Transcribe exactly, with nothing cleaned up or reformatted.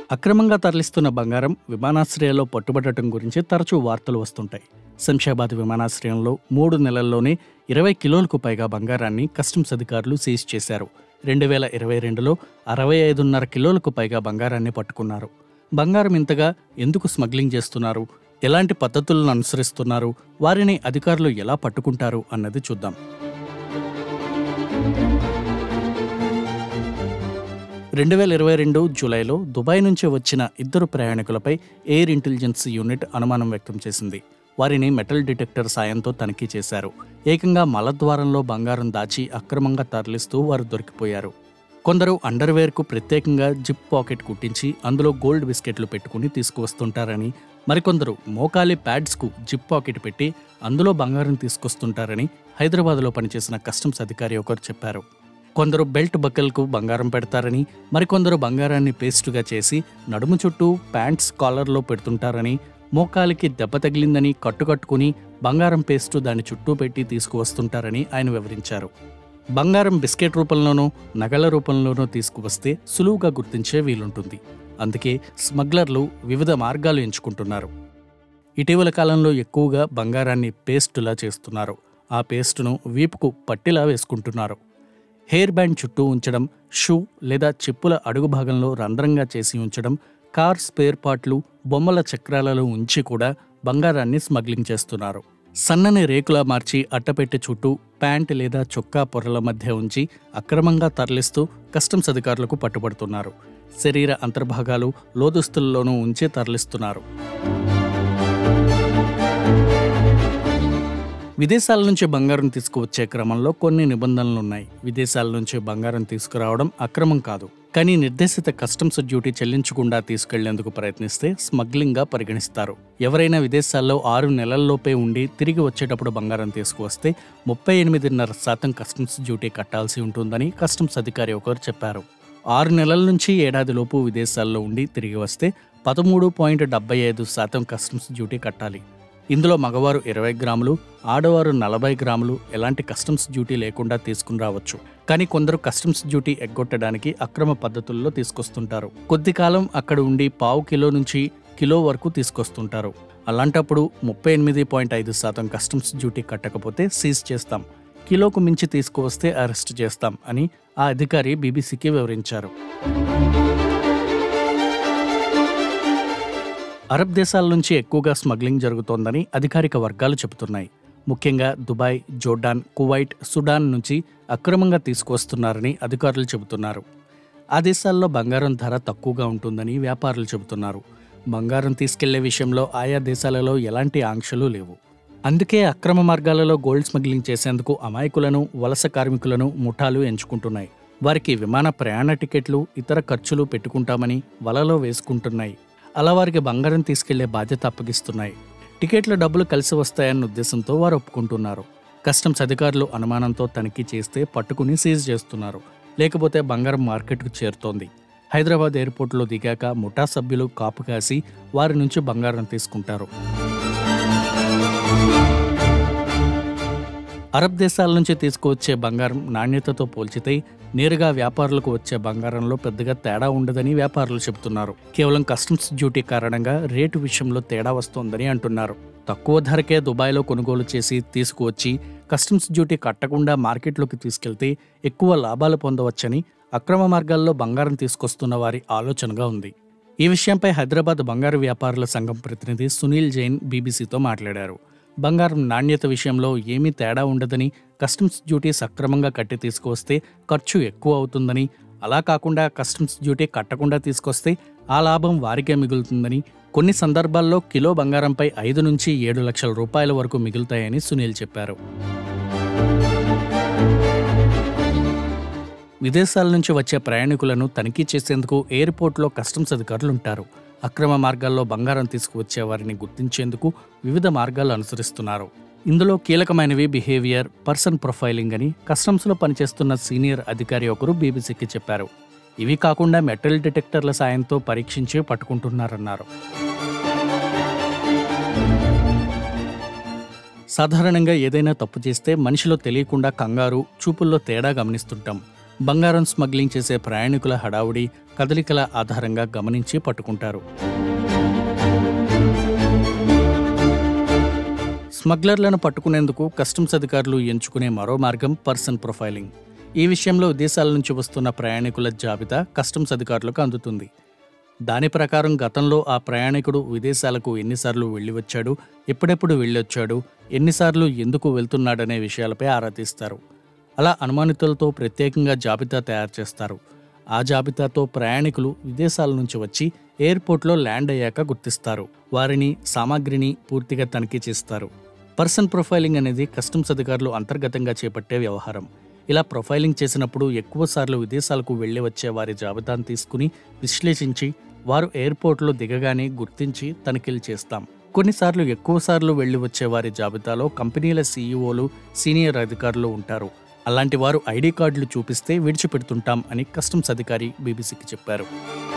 అక్రమంగా తరలిస్తున్న బంగారం విమానాశ్రయాల్లో పట్టుబడటం గురించి తరచూ వార్తలు వస్తుంటాయి. శంషాబాద్ విమానాశ్రయంలో మూడు నెలల్లోనే ఇరవై కిలోలకు పైగా బంగారాన్ని కస్టమ్స్ అధికారులు సీజ్ చేశారు. రెండు వేల ఇరవై రెండులో అరవై ఐదున్నర కిలోలకు పైగా బంగారాన్ని పట్టుకున్నారు. బంగారం ఇంతగా ఎందుకు స్మగ్లింగ్ చేస్తున్నారు, ఎలాంటి పద్ధతులను అనుసరిస్తున్నారు, వారిని అధికారులు ఎలా పట్టుకుంటారు అన్నది చూద్దాం. రెండు వేల ఇరవై రెండు జూలైలో దుబాయ్ నుంచి వచ్చిన ఇద్దరు ప్రయాణికులపై ఎయిర్ ఇంటెలిజెన్స్ యూనిట్ అనుమానం వ్యక్తం చేసింది. వారిని మెటల్ డిటెక్టర్ సాయంతో తనిఖీ చేశారు. ఏకంగా మలద్వారంలో బంగారం దాచి అక్రమంగా తరలిస్తూ వారు దొరికిపోయారు. కొందరు అండర్వేర్కు ప్రత్యేకంగా జిప్ పాకెట్ కుట్టించి అందులో గోల్డ్ బిస్కెట్లు పెట్టుకుని తీసుకువస్తుంటారని, మరికొందరు మోకాలి ప్యాడ్స్కు జిప్ పాకెట్ పెట్టి అందులో బంగారం తీసుకొస్తుంటారని హైదరాబాద్లో పనిచేసిన కస్టమ్స్ అధికారి ఒకరు చెప్పారు. కొందరు బెల్ట్ బకెల్కు బంగారం పెడతారని, మరికొందరు బంగారాన్ని పేస్టుగా చేసి నడుము చుట్టూ ప్యాంట్స్ కాలర్లో పెడుతుంటారని, మోకాలికి దెబ్బ తగిలిందని కట్టుకట్టుకుని బంగారం పేస్టు దాని చుట్టూ పెట్టి తీసుకువస్తుంటారని ఆయన వివరించారు. బంగారం బిస్కెట్ రూపంలోనూ నగల రూపంలోనూ తీసుకువస్తే సులువుగా గుర్తించే వీలుంటుంది. అందుకే స్మగ్లర్లు వివిధ మార్గాలు ఎంచుకుంటున్నారు. ఇటీవల కాలంలో ఎక్కువగా బంగారాన్ని పేస్టులా చేస్తున్నారు. ఆ పేస్టును వీపుకు పట్టిలా వేసుకుంటున్నారు. హెయిర్ బ్యాండ్ చుట్టూ ఉంచడం, షూ లేదా చెప్పుల అడుగు భాగంలో రంధ్రంగా చేసి ఉంచడం, కార్ స్పేర్ పార్ట్లు, బొమ్మల చక్రాలలో ఉంచి కూడా బంగారాన్ని స్మగ్లింగ్ చేస్తున్నారు. సన్నని రేకులా మార్చి అట్టపెట్టె చుట్టూ ప్యాంట్ లేదా చొక్కా పొరల మధ్య ఉంచి అక్రమంగా తరలిస్తూ కస్టమ్స్ అధికారులకు పట్టుబడుతున్నారు. శరీర అంతర్భాగాలు లోదుస్తుల్లోనూ ఉంచి తరలిస్తున్నారు. విదేశాల నుంచి బంగారం తీసుకువచ్చే క్రమంలో కొన్ని నిబంధనలున్నాయి. విదేశాల నుంచి బంగారం తీసుకురావడం అక్రమం కాదు, కానీ నిర్దేశిత కస్టమ్స్ డ్యూటీ చెల్లించకుండా తీసుకెళ్లేందుకు ప్రయత్నిస్తే స్మగ్లింగ్గా పరిగణిస్తారు. ఎవరైనా విదేశాల్లో ఆరు నెలల్లోపే ఉండి తిరిగి వచ్చేటప్పుడు బంగారం తీసుకువస్తే ముప్పై ఎనిమిదిన్నర శాతం కస్టమ్స్ డ్యూటీ కట్టాల్సి ఉంటుందని కస్టమ్స్ అధికారి ఒకరు చెప్పారు. ఆరు నెలల నుంచి ఏడాదిలోపు విదేశాల్లో ఉండి తిరిగి వస్తే పదమూడు పాయింట్ డెబ్బై ఐదు శాతం కస్టమ్స్ డ్యూటీ కట్టాలి. ఇందులో మగవారు ఇరవై గ్రాములు, ఆడవారు నలభై గ్రాములు ఎలాంటి కస్టమ్స్ డ్యూటీ లేకుండా తీసుకుని రావచ్చు. కానీ కొందరు కస్టమ్స్ డ్యూటీ ఎగ్గొట్టడానికి అక్రమ పద్ధతుల్లో తీసుకొస్తుంటారు. కొద్ది కాలం అక్కడ ఉండి పావు కిలో నుంచి కిలో వరకు తీసుకొస్తుంటారు. అలాంటప్పుడు ముప్పై ఎనిమిది పాయింట్ ఐదు శాతం కస్టమ్స్ డ్యూటీ కట్టకపోతే సీజ్ చేస్తాం, కిలోకు మించి తీసుకువస్తే అరెస్ట్ చేస్తాం అని ఆ అధికారి బీబీసీకి వివరించారు. అరబ్ దేశాల నుంచి ఎక్కువగా స్మగ్లింగ్ జరుగుతోందని అధికారిక వర్గాలు చెబుతున్నాయి. ముఖ్యంగా దుబాయ్, జోర్డాన్, కువైట్, సుడాన్ నుంచి అక్రమంగా తీసుకువస్తున్నారని అధికారులు చెబుతున్నారు. ఆ దేశాల్లో బంగారం ధర తక్కువగా ఉంటుందని వ్యాపారులు చెబుతున్నారు. బంగారం తీసుకెళ్లే విషయంలో ఆయా దేశాలలో ఎలాంటి ఆంక్షలు లేవు. అందుకే అక్రమ మార్గాలలో గోల్డ్ స్మగ్లింగ్ చేసేందుకు అమాయకులను, వలస కార్మికులను ముఠాలు ఎంచుకుంటున్నాయి. వారికి విమాన ప్రయాణ టికెట్లు, ఇతర ఖర్చులు పెట్టుకుంటామని వలలో వేసుకుంటున్నాయి. అలా వారికి బంగారం తీసుకెళ్లే బాధ్యత అప్పగిస్తున్నాయి. టికెట్ల డబ్బులు కలిసి వస్తాయన్న ఉద్దేశంతో వారు ఒప్పుకుంటున్నారు. కస్టమ్స్ అధికారులు అనుమానంతో తనిఖీ చేస్తే పట్టుకుని సీజ్ చేస్తున్నారు. లేకపోతే బంగారం మార్కెట్కు చేరుతోంది. హైదరాబాద్ ఎయిర్పోర్టులో దిగాక ముఠా సభ్యులు కాపు కాసి వారి నుంచి బంగారం తీసుకుంటారు. అరబ్ దేశాల నుంచి తీసుకువచ్చే బంగారం నాణ్యతతో పోల్చితే నేరుగా వ్యాపారులకు వచ్చే బంగారంలో పెద్దగా తేడా ఉండదని వ్యాపారులు చెబుతున్నారు. కేవలం కస్టమ్స్ డ్యూటీ కారణంగా రేటు విషయంలో తేడా వస్తోందని అంటున్నారు. తక్కువ ధరకే దుబాయ్లో కొనుగోలు చేసి తీసుకువచ్చి కస్టమ్స్ డ్యూటీ కట్టకుండా మార్కెట్లోకి తీసుకెళ్తే ఎక్కువ లాభాలు పొందవచ్చని అక్రమ మార్గాల్లో బంగారం తీసుకొస్తున్న వారి ఆలోచనగా ఉంది. ఈ విషయంపై హైదరాబాద్ బంగారు వ్యాపారుల సంఘం ప్రతినిధి సునీల్ జైన్ బీబీసీతో మాట్లాడారు. బంగారం నాణ్యత విషయంలో ఏమీ తేడా ఉండదని, కస్టమ్స్ డ్యూటీ సక్రమంగా కట్టి తీసుకువస్తే ఖర్చు ఎక్కువ అవుతుందని, అలా కాకుండా కస్టమ్స్ డ్యూటీ కట్టకుండా తీసుకొస్తే ఆ లాభం వారికే మిగులుతుందని, కొన్ని సందర్భాల్లో కిలో బంగారంపై ఐదు నుంచి ఏడు లక్షల రూపాయల వరకు మిగులుతాయని సునీల్ చెప్పారు. విదేశాల నుంచి వచ్చే ప్రయాణికులను తనిఖీ చేసేందుకు ఎయిర్పోర్ట్లో కస్టమ్స్ అధికారులు ఉంటారు. అక్రమ మార్గాల్లో బంగారం తీసుకువచ్చే వారిని గుర్తించేందుకు వివిధ మార్గాలు అనుసరిస్తున్నారు. ఇందులో కీలకమైనవి బిహేవియర్, పర్సన్ ప్రొఫైలింగ్ అని కస్టమ్స్లో పనిచేస్తున్న సీనియర్ అధికారి ఒకరు బీబీసీకి చెప్పారు. ఇవి కాకుండా మెటల్ డిటెక్టర్ల సాయంతో పరీక్షించి పట్టుకుంటున్నారన్నారు. సాధారణంగా ఏదైనా తప్పు చేస్తే మనిషిలో తెలియకుండా కంగారు, చూపుల్లో తేడా గమనిస్తుంటాం. బంగారం స్మగ్లింగ్ చేసే ప్రయాణికుల హడావుడి, కదలికల ఆధారంగా గమనించి పట్టుకుంటారు. స్మగ్లర్లను పట్టుకునేందుకు కస్టమ్స్ అధికారులు ఎంచుకునే మరో మార్గం పర్సన్ ప్రొఫైలింగ్. ఈ విషయంలో విదేశాల నుంచి వస్తున్న ప్రయాణికుల జాబితా కస్టమ్స్ అధికారులకు అందుతుంది. దాని ప్రకారం గతంలో ఆ ప్రయాణికుడు విదేశాలకు ఎన్నిసార్లు వెళ్ళి వచ్చాడు, ఎప్పుడెప్పుడు వెళ్ళొచ్చాడు, ఎన్నిసార్లు ఎందుకు వెళ్తున్నాడనే విషయాలపై ఆరా తీస్తారు. అలా అనుమానితులతో ప్రత్యేకంగా జాబితా తయారు చేస్తారు. ఆ జాబితాతో ప్రయాణికులు విదేశాల నుంచి వచ్చి ఎయిర్పోర్ట్లో ల్యాండ్ అయ్యాక గుర్తిస్తారు. వారిని, సామాగ్రిని పూర్తిగా తనిఖీ చేస్తారు. పర్సన్ ప్రొఫైలింగ్ అనేది కస్టమ్స్ అధికారులు అంతర్గతంగా చేపట్టే వ్యవహారం. ఇలా ప్రొఫైలింగ్ చేసినప్పుడు ఎక్కువసార్లు విదేశాలకు వెళ్లి వచ్చే వారి జాబితాను తీసుకుని విశ్లేషించి వారు ఎయిర్పోర్ట్లో దిగగానే గుర్తించి తనిఖీలు చేస్తాం. కొన్నిసార్లు ఎక్కువసార్లు వెళ్లి వచ్చే వారి జాబితాలో కంపెనీల సీఈఓలు, సీనియర్ అధికారులు ఉంటారు. అలాంటి వారు ఐడి కార్డులు చూపిస్తే విడిచిపెడుతుంటాం అని కస్టమ్స్ అధికారి బీబీసీకి చెప్పారు.